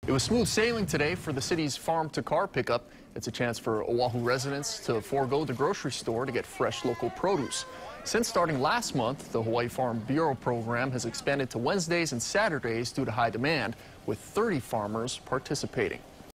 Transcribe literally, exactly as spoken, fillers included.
It was smooth sailing today for the city's farm-to-car pickup. It's a chance for Oahu residents to forego the grocery store to get fresh local produce. Since starting last month, the Hawaii Farm Bureau program has expanded to Wednesdays and Saturdays due to high demand, with thirty farmers participating.